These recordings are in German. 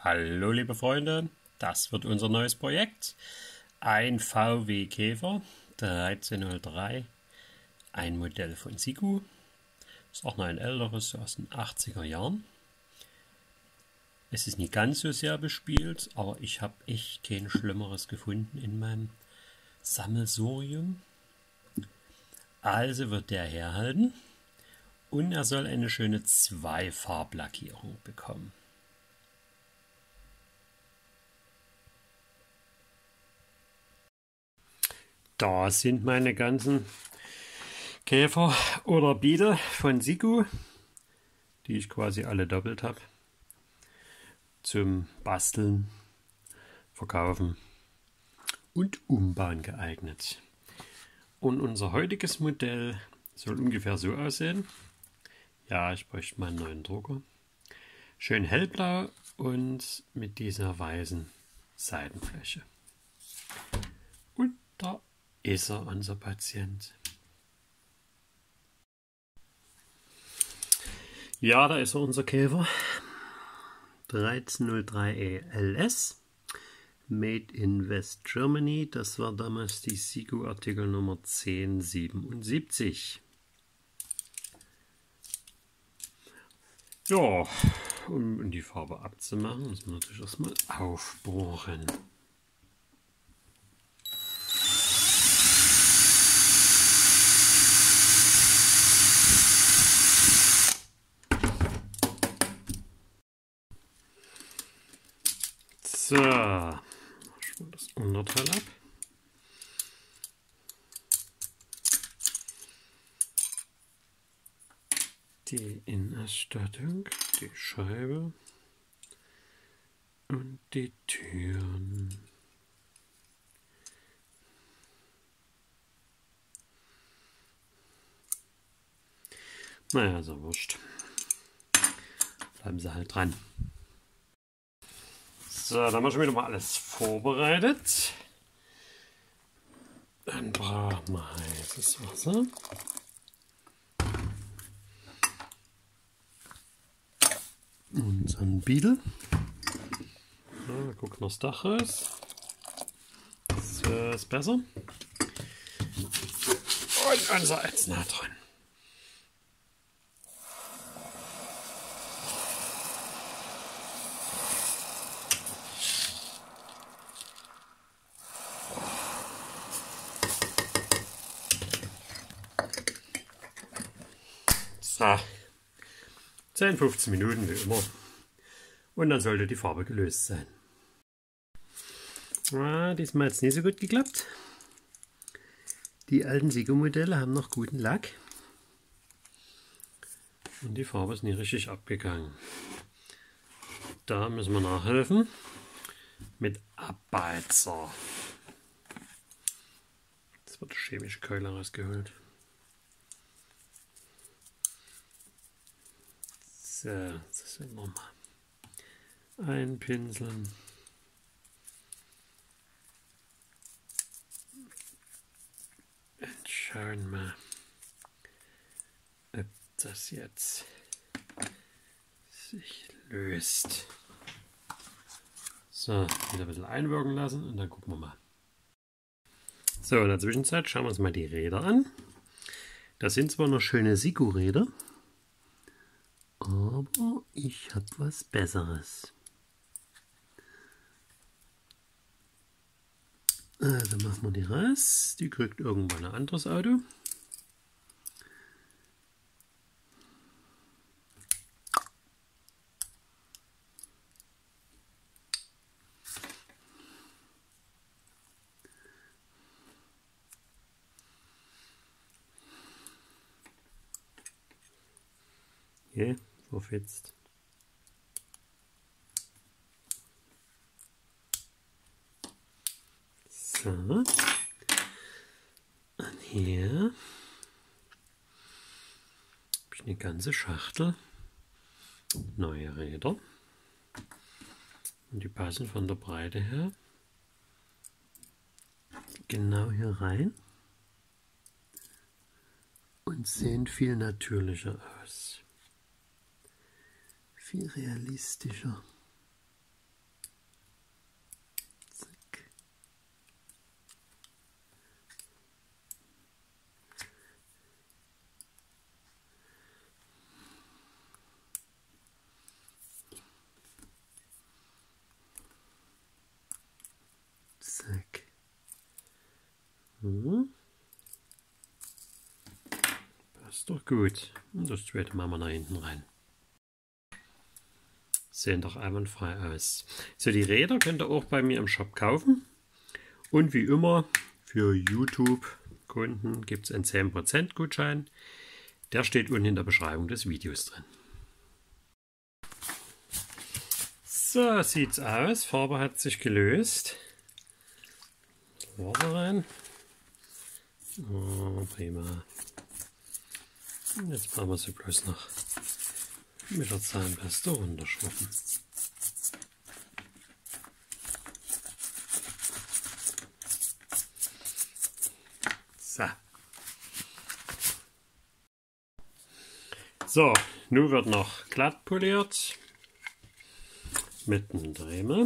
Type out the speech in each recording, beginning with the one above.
Hallo liebe Freunde, das wird unser neues Projekt. Ein VW Käfer 1303, ein Modell von Siku. Ist auch noch ein älteres, so aus den 80er Jahren. Es ist nicht ganz so sehr bespielt, aber ich habe echt kein Schlimmeres gefunden in meinem Sammelsurium. Also wird der herhalten und er soll eine schöne Zweifarblackierung bekommen. Da sind meine ganzen Käfer oder Beetle von Siku, die ich quasi alle doppelt habe, zum Basteln, Verkaufen und Umbauen geeignet. Und unser heutiges Modell soll ungefähr so aussehen. Ja, ich bräuchte mal einen neuen Drucker. Schön hellblau und mit dieser weißen Seitenfläche. Und da ist er, unser Patient. Ja, da ist er, unser Käfer. 1303 LS. Made in West Germany. Das war damals die Siku Artikel Nummer 1077. Ja, um die Farbe abzumachen, müssen wir natürlich erstmal aufbohren. So, machen wir das Unterteil ab. Die Innenausstattung, die Scheibe und die Türen. Naja, so wurscht. Bleiben Sie halt dran. So, dann haben wir schon wieder mal alles vorbereitet. Dann brauchen wir heißes Wasser. Unseren Beetle. Ja, guckt noch das Dach raus. So ist besser. Und unser Ätznatron. So. 10-15 Minuten wie immer. Und dann sollte die Farbe gelöst sein. Diesmal hat es nicht so gut geklappt. Die alten Siku-Modelle haben noch guten Lack. Und die Farbe ist nicht richtig abgegangen. Da müssen wir nachhelfen. Mit Abbeizer. Jetzt wird die chemische Keule rausgeholt. So, das werden wir mal einpinseln. Und schauen wir, ob das jetzt sich löst. So, wieder ein bisschen einwirken lassen und dann gucken wir mal. So, in der Zwischenzeit schauen wir uns mal die Räder an. Das sind zwar noch schöne Siku-Räder, aber ich habe was Besseres. Also machen wir die raus. Die kriegt irgendwann ein anderes Auto. Hier, verfetzt. So. Und hier habe ich eine ganze Schachtel neue Räder. Und die passen von der Breite her genau hier rein und sehen viel natürlicher aus. Viel realistischer. Zack. Hm. Passt doch gut. Und das zweite machen wir nach hinten rein. Sehen doch einwandfrei aus. So, die Räder könnt ihr auch bei mir im Shop kaufen. Und wie immer, für YouTube-Kunden gibt es einen 10% Gutschein. Der steht unten in der Beschreibung des Videos drin. So sieht's aus. Farbe hat sich gelöst. Wasser rein. Oh, prima. Und jetzt brauchen wir sie bloß noch mit der Zahnbürste runterschrubben. So. So, nun wird noch glatt poliert mit einem Dremel.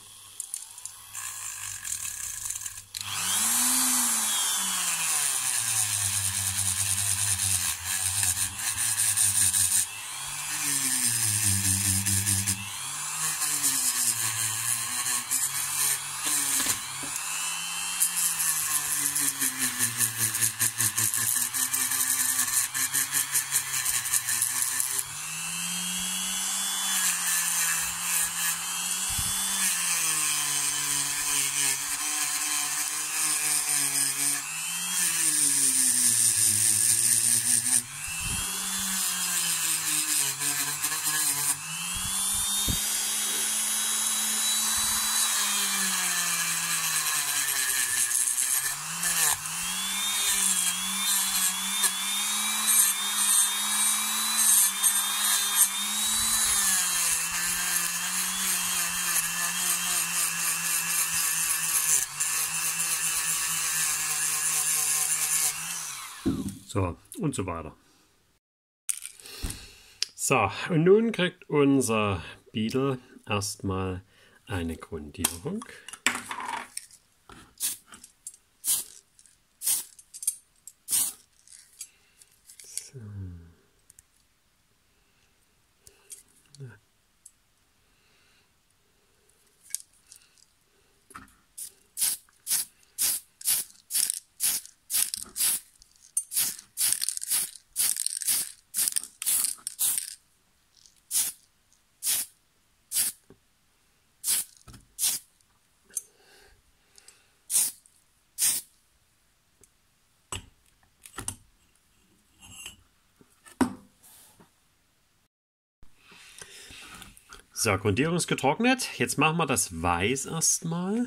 So, und so weiter. So, und nun kriegt unser Beetle erstmal eine Grundierung. So. So, Grundierung ist getrocknet. Jetzt machen wir das Weiß erstmal.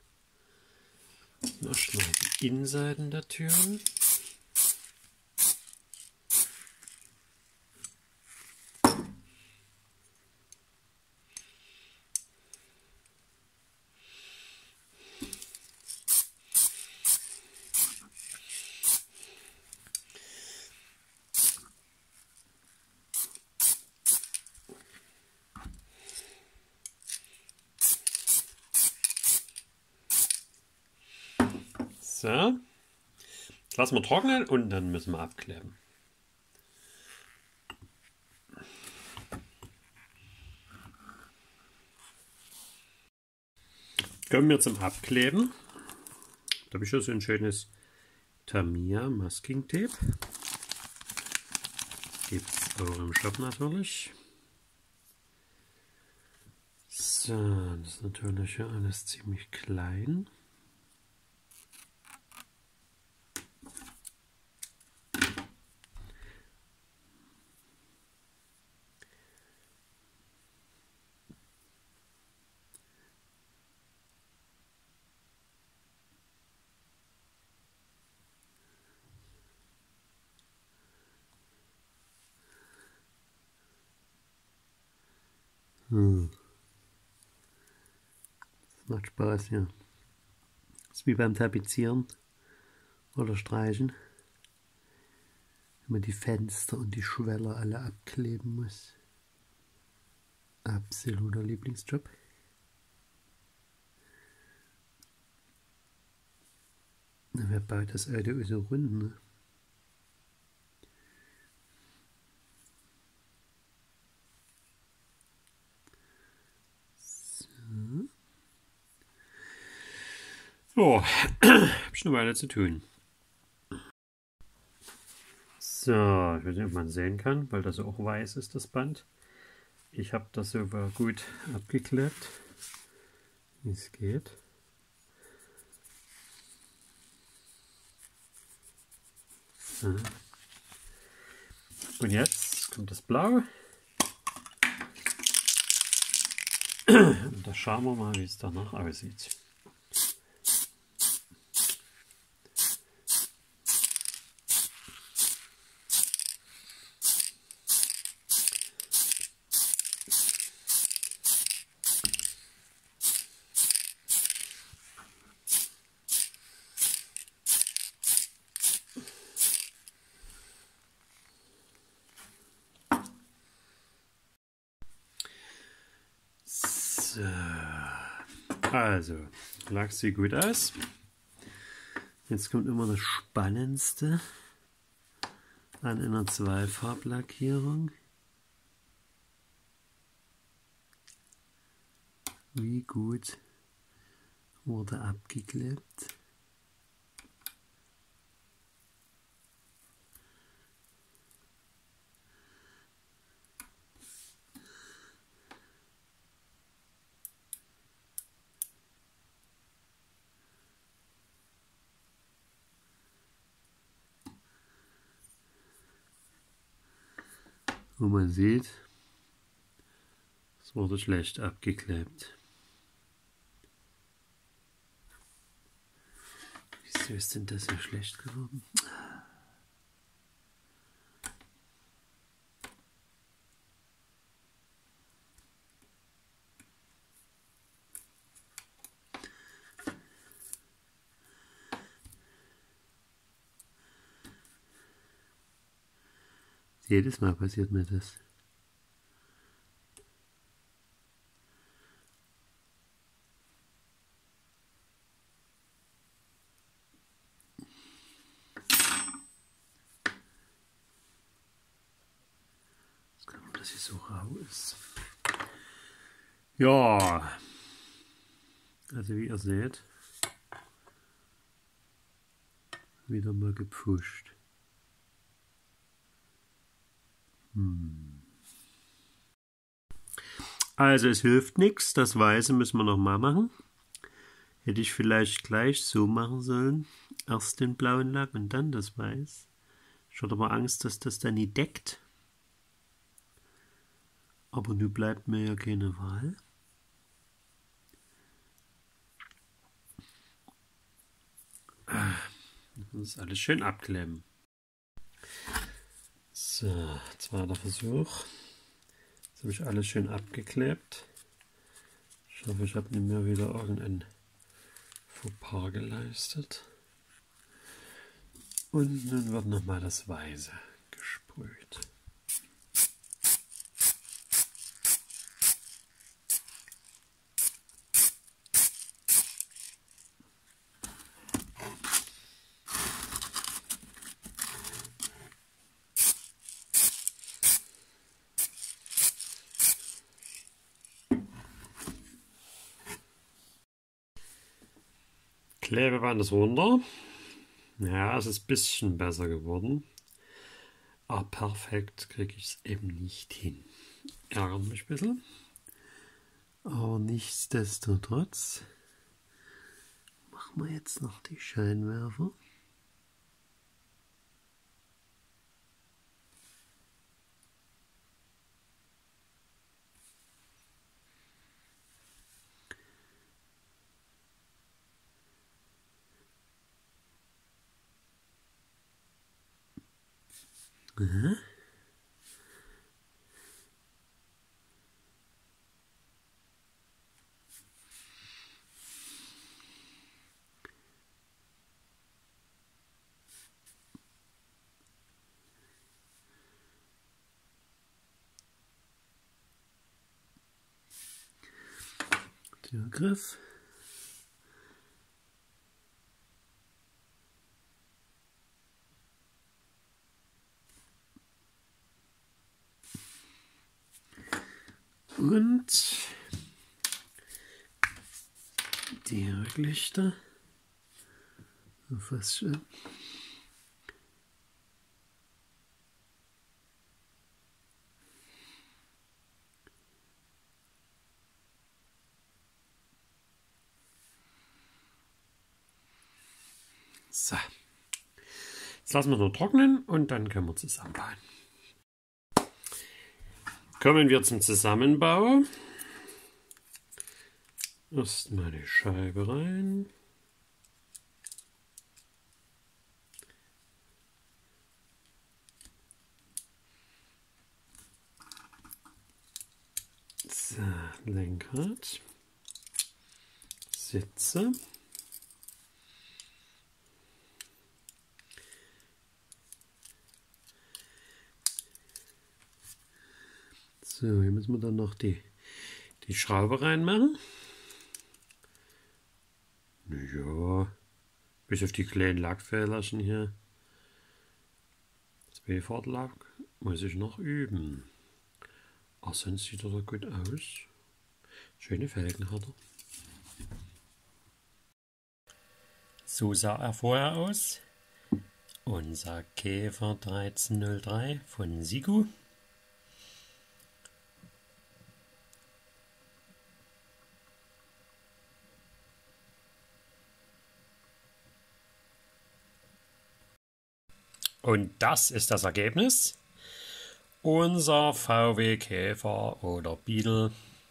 Erstmal die Innenseiten der Türen. So, lassen wir trocknen und dann müssen wir abkleben. Kommen wir zum Abkleben. Da habe ich schon so ein schönes Tamiya Masking Tape. Gibt es auch im Shop natürlich. So, das ist natürlich ja alles ziemlich klein. Das macht Spaß, ja. Das ist wie beim Tapezieren oder Streichen. Wenn man die Fenster und die Schweller alle abkleben muss. Absoluter Lieblingsjob. Na, wer baut das Auto so rund, ne? So. Ja, hab schon eine Weile zu tun. So, ich weiß nicht, ob man sehen kann, weil das auch weiß ist, das Band. Ich habe das so gut abgeklebt, wie es geht. So. Und jetzt kommt das Blau. Und da schauen wir mal, wie es danach aussieht. So. Also, Lack sieht gut aus. Jetzt kommt immer das Spannendste an einer Zweifarblackierung. Wie gut wurde abgeklebt. Wo man sieht, es wurde schlecht abgeklebt. Wieso ist denn das so schlecht geworden? Jedes Mal passiert mir das. Das kann man, dass sie so rau ist. Ja, also wie ihr seht, wieder mal gepfuscht. Also es hilft nichts, das Weiße müssen wir nochmal machen. Hätte ich vielleicht gleich so machen sollen. Erst den blauen Lack und dann das Weiß. Ich hatte aber Angst, dass das dann nie deckt. Aber nun bleibt mir ja keine Wahl. Das ist alles schön abkleben. So, zweiter Versuch. Jetzt habe ich alles schön abgeklebt. Ich hoffe, ich habe nicht mehr wieder irgendein Fauxpas geleistet. Und nun wird nochmal das Weiße gesprüht. Klebeband ist runter. Ja, es ist ein bisschen besser geworden. Aber perfekt kriege ich es eben nicht hin. Ärgert mich ein bisschen. Aber nichtsdestotrotz machen wir jetzt noch die Scheinwerfer. Aha. Der Griff. Und die Rücklichter. Fast schon. So. Jetzt lassen wir es noch trocknen und dann können wir zusammenbauen. Kommen wir zum Zusammenbau. Erstmal die Scheibe rein. So, Lenkrad. Sitze. So, hier müssen wir dann noch die Schraube reinmachen. Ja, bis auf die kleinen Lackfehlerchen hier. 2-Fach Lack muss ich noch üben. Aber sonst sieht er doch gut aus. Schöne Felgen hat er. So sah er vorher aus. Unser Käfer 1303 von Sigu. Und das ist das Ergebnis. Unser VW Käfer oder Beetle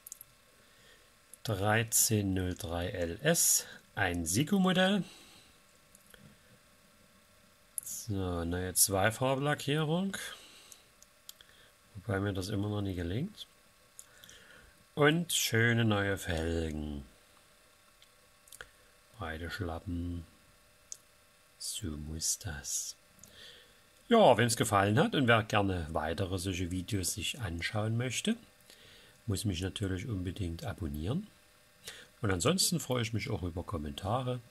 1303 LS, ein Sigu-Modell. So, neue Zweifarblackierung, wobei mir das immer noch nie gelingt. Und schöne neue Felgen. Breite Schlappen. So muss das. Ja, wem es gefallen hat und wer gerne weitere solche Videos sich anschauen möchte, muss mich natürlich unbedingt abonnieren. Und ansonsten freue ich mich auch über Kommentare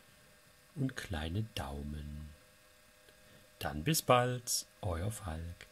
und kleine Daumen. Dann bis bald, euer Falk.